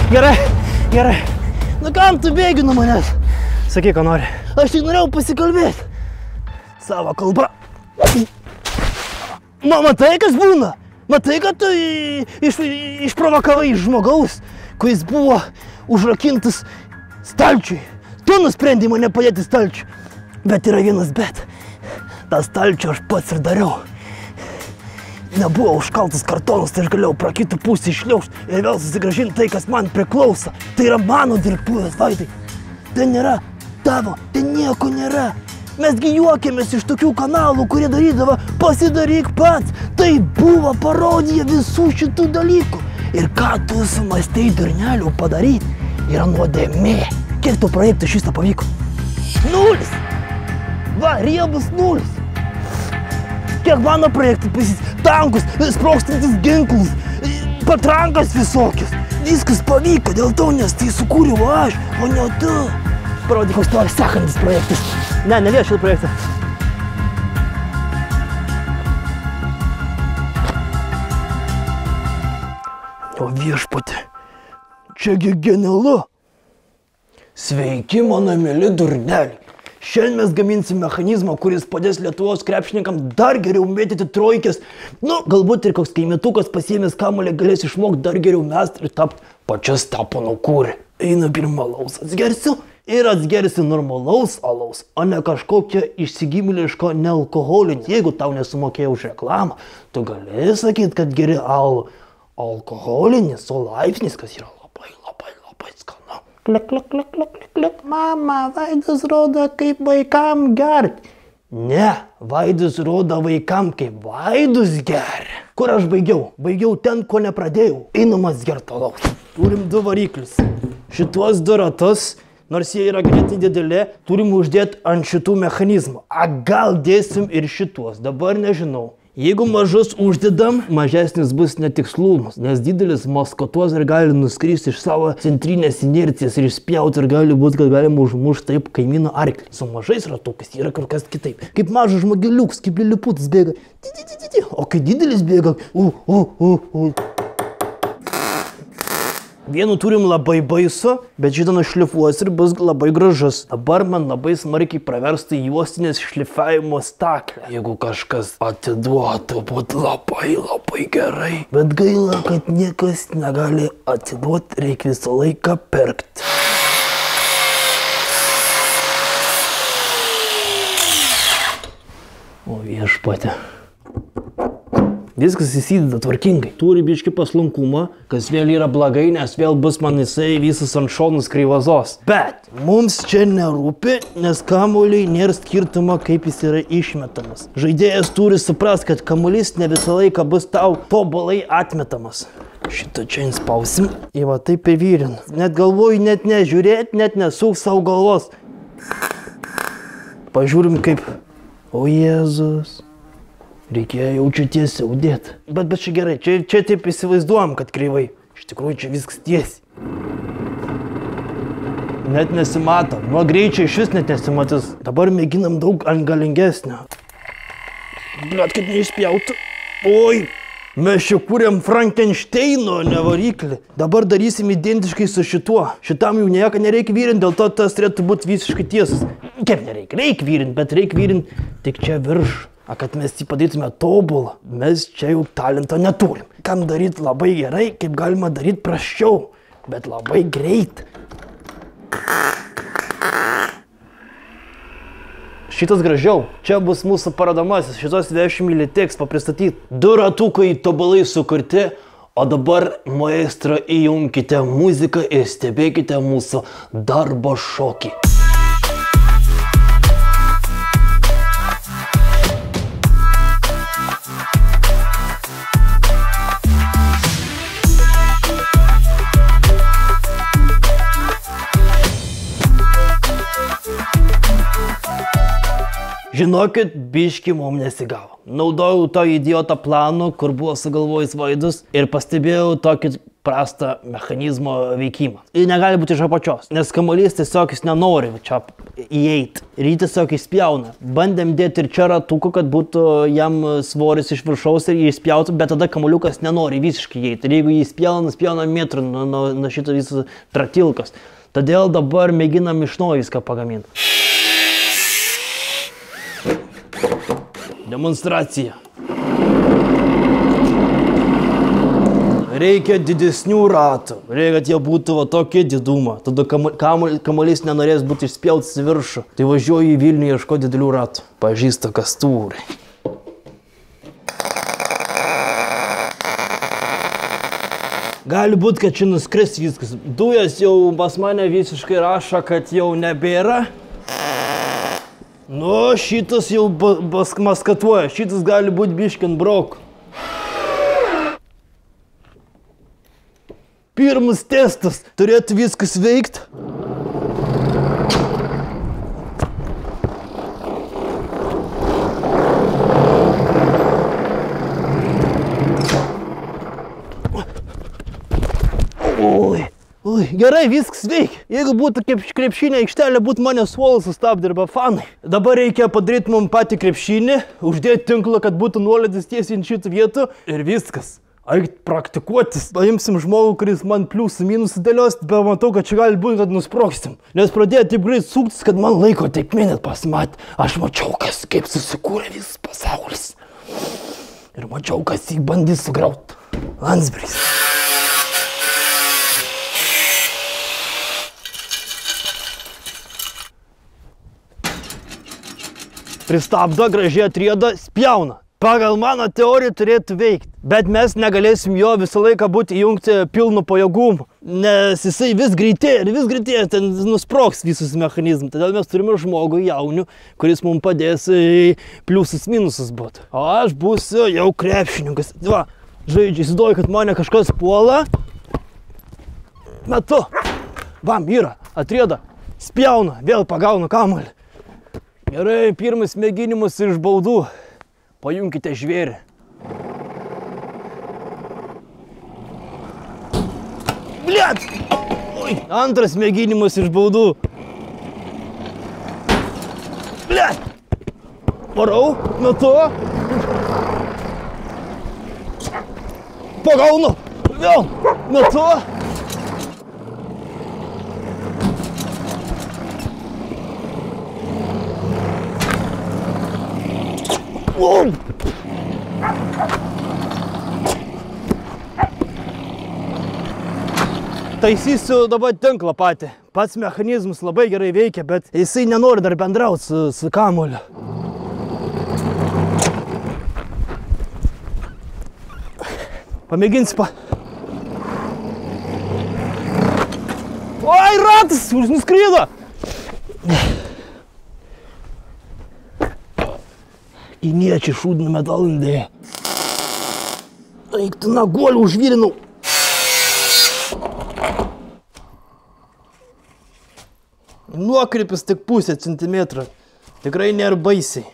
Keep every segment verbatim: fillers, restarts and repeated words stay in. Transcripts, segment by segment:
Gerai, gerai. Nu kam tu bėgi nuo manęs? Sakyk, ką nori. Aš tik norėjau pasikalbėti. Savo kalbą. Ma, matai, kas būna? Matai, kad tu iš, išprovokavai žmogaus, kuris buvo užrakintas stalčiui. Tu nusprendai mane padėti stalčiui. Bet yra vienas bet. tą stalčių aš pats ir dariau. Nebuvo užkaltas kartonas, tai aš galėjau pro kitą pusę išliaužti ir vėl susigrąžinti tai, kas man priklauso. Tai yra mano dirbtuvės, Vaidai. Tai nėra tavo, tai nieko nėra. Mesgi juokėmės iš tokių kanalų, kurie darydavo pasidaryk pats. Tai buvo parodija visų šitų dalykų. Ir ką tu sumastei, durnelių, padaryti, yra nuodėmė. Kiek tų projektų šis pavyko? Nulis. Va, riebus nulis. Kiek mano projektų pasis, tankus, sprogstantis ginklus, patrankas visokius. Viskas pavyko dėl to, nes tai sukūriau aš, o ne tu. Parodyk, koks tavo sekantis projektas. Ne, ne vien šitą projektą. O viešpatė, čiagi genialu. Sveiki, mano mieli durneliai. Šiandien mes gaminsim mechanizmą, kuris padės Lietuvos krepšininkam dar geriau mėtyti trojkės. Nu, galbūt ir koks kaimietukas pasiėmęs kamuolį galės išmokti dar geriau mest ir tapti pačias Stepono Kūrį. Einu pirmą alaus atsgersiu ir atsgersiu normalaus alaus, o ne kažkokią išsigimėliško nealkoholinį. Jeigu tau nesumokėjai už reklamą, tu gali sakyti, kad geri alų. Alkoholinis, o laipsnis, kas yra labai, labai, labai skanu. Klik, klik, klik, klik, klik, klik. Mama, Vaidas rodo, kaip vaikam gerti. Ne, Vaidas rodo vaikam, kaip Vaidus geria. Kur aš baigiau? Baigiau ten, ko nepradėjau. Einumas gert alaus. Turim du variklius. Šituos du ratus, nors jie yra ganėtinai dideli, turim uždėti ant šitų mechanizmų. A, gal dėsim ir šituos, dabar nežinau. Jeigu mažus uždedam, mažesnis bus netikslumas, nes didelis maskatuos ir gali nuskristi iš savo centrinės inercijas ir išspjauti ir gali būti, kad galima užmušti taip kaimyno arklį. Su mažais ratukais yra kur kas kitaip. Kaip mažas žmogeliuks, kaip liliputis bėga, o kai didelis bėga, u, u, u, u. Vienu turim labai baisu, bet šitą nušlifuos ir bus labai gražus. Dabar man labai smarkiai praverstų juostinės šlifavimo staklę. Jeigu kažkas atiduotų, būtų labai labai gerai. Bet gaila, kad niekas negali atiduoti, reikia visą laiką pirkti. O viešpatė. Viskas įsideda tvarkingai. Turi biški paslankumą, kas vėl yra blogai, nes vėl bus man jisai visas ant šonus kreivazos. Bet mums čia nerūpi, nes kamuoliai nėra skirtumo, kaip jis yra išmetamas. Žaidėjas turi suprasti, kad kamuolys ne visą laiką bus tau tobulai atmetamas. Šitą čia inspausim. Ir va taip įvyrin. Net galvoju, net nežiūrėt, net nesuk savo galvos. Pažiūrim kaip. O Jėzus. Reikėjo jau čia tiesiau dėti. Bet, bet čia gerai, čia, čia taip įsivaizduojam, kad kreivai. Iš tikrųjų čia viskas tiesiai. Net nesimato. Nuo greičio iš vis net nesimatys. Dabar mėginam daug galingesnio. Blet, kad neišspjautų. Oi, mes čia kūrėm Frankensteino, ne variklį. Dabar darysim identiškai su šituo. Šitam jau nieko nereikia vyrinti, dėl to tas turėtų būti visiškai tiesas. Kaip nereikia? Reikia vyrinti, bet reikia vyrinti tik čia virš. A kad mes jį padarytume tobulą, mes čia jau talento neturim. Kam daryti labai gerai, kaip galima daryti prasčiau, bet labai greit. Šitas gražiau. Čia bus mūsų parodomasis, šitos dvidešimt mililitrų teks papristatyti. Du ratukai tobulai sukurti, o dabar, maestro, įjunkite muziką ir stebėkite mūsų darbo šokį. Žinokit, biški mums nesigavo. Naudojau to idioto plano, kur buvo sugalvojęs Vaidus ir pastebėjau tokį prastą mechanizmo veikimą. Ir negali būti iš apačios, nes kamuolys tiesiog jis nenori čia įeiti. Ir jį tiesiog įspjauna. Bandėm dėti ir čia ratuką, kad būtų jam svoris iš viršaus ir jį įspjautų, bet tada kamuoliukas nenori visiškai įeiti. Ir jeigu jį įspjauna, spjauna metrų nuo, nuo, nuo šito viso tratilkos. Todėl dabar mėginam iš naujo viską pagaminti. Demonstracija. Reikia didesnių ratų. Reikia, kad jie būtų va tokie didumą. Tada kamuolys nenorės būti išspjautas į viršų. Tai važiuoju į Vilnių ieško didelių ratų. Pažįsta kastūrai. Gali būti, kad čia nuskris viskas. Dujas jau pas mane visiškai rašo, kad jau nebėra. Nu, šitas jau maskatuoja. Šitas gali būti biškin brok. Pirmas testas. Turėtų viskas veikt. Oi, oi, gerai, viskas veikia. Jeigu būtų krepšinė aikštelė, būtų mane suolas sustabdė arba fanai. Dabar reikia padaryti mums patį krepšinį, uždėti tinklą, kad būtų nuolaidas tiesiai ant šitų vietų ir viskas. Eik praktikuotis. Paimsim žmogų, kuris man pliusų minusų dėlios, bet matau, kad čia gali būti, kad nusprogsim. Nes pradėjo taip greit suktis, kad man laiko taip minėt pasimatė. Aš mačiau, kas, kaip susikūrė visas pasaulis. Ir mačiau, kas jį bandys sugrauti. Landsbergis. Pristabdo, gražiai atriedo, spjauna. Pagal mano teoriją turėtų veikti, bet mes negalėsim jo visą laiką būti įjungti pilnu pajėgumu, nes jisai vis greitėja ir vis greitėja, ten nusprogs visus mechanizmus. Todėl mes turime žmogų jaunių, kuris mums padės pliusus minusus būti. O aš būsiu jau krepšininkas. Va, žaidžiu, įsivaizduoju, kad mane kažkas puola. Metu. Vam, yra, atrieda, spjauna, vėl pagauna kamuolį. Gerai, pirmas mėginimas iš baudų. Pajunkite žvėrį. Blet! Oi, antras mėginimas iš baudų. Blet! Varau, metu. Pagaunu. Vėl, metu. Wow. Taisysiu dabar tinklą patį. Pats mechanizmas labai gerai veikia, bet jisai nenori dar bendrauti su, su kamuoliu. Pamėginsi pa... Oi, ratas! Nuskrydo! Kiniečiai šūdina metalą įdėję. Eik tu nagolį užvirinau. Nuokrypis tik pusę centimetrą. Tikrai nėra baisiai.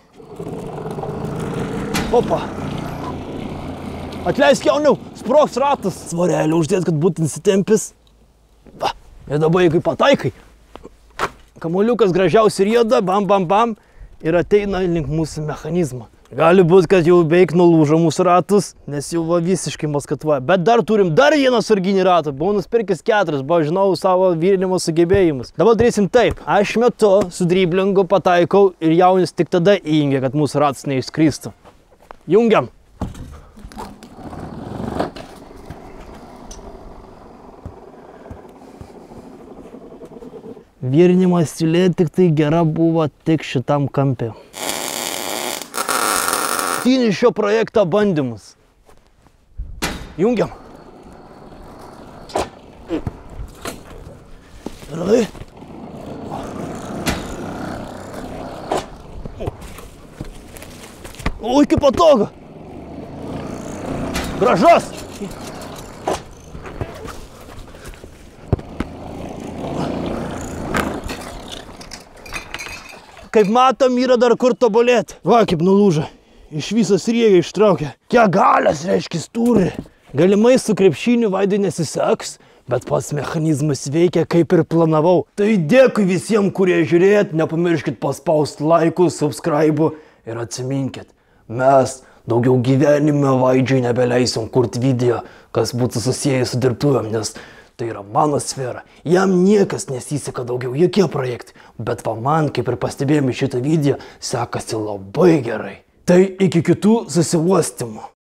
Opa. Atleisk jauniau, sprogs ratas. Svarelį uždėt, kad būtų įsitempis. Va, ir dabar jeigu pataikai. Kamuoliukas gražiausiai rieda, bam, bam, bam. Ir ateina link mūsų mechanizmą. Gali būti, kad jau beveik nulūžo mūsų ratus, nes jau va visiškai maskatuoja. Bet dar turim dar vieną sarginį ratą. Buvau nusipirkęs keturis, buvo žinau savo virinimo sugebėjimus. Dabar darysim taip. Aš metu su driblingu pataikau ir jaunis tik tada įjungia, kad mūsų ratas neišskristų. Jungiam. Virinimo stylė tik tai gera buvo tik šitam kampe. Finišo projekto bandymus. Jungiam. Gerai. Oi, kaip patogu. Gražus. kaip matom, yra dar kur tobulėti. Va, kaip nulūža. Iš viso sriegį ištraukia. Kiek galės, reiškia, turi. Galimai su krepšiniu Vaidui nesiseks, bet pats mechanizmas veikia kaip ir planavau. Tai dėkui visiems, kurie žiūrėjot, nepamirškit paspausti laikus, subscribe ir atsiminkit. Mes daugiau gyvenime Vaidžiui nebeleisim kurti video, kas būtų susijęs su dirbtuvėm, nes tai yra mano sfera. Jam niekas nesiseka daugiau, jokie projektai. Bet va man, kaip ir pastebėjome šitą video, sekasi labai gerai. Tai iki kitų susiuostymų.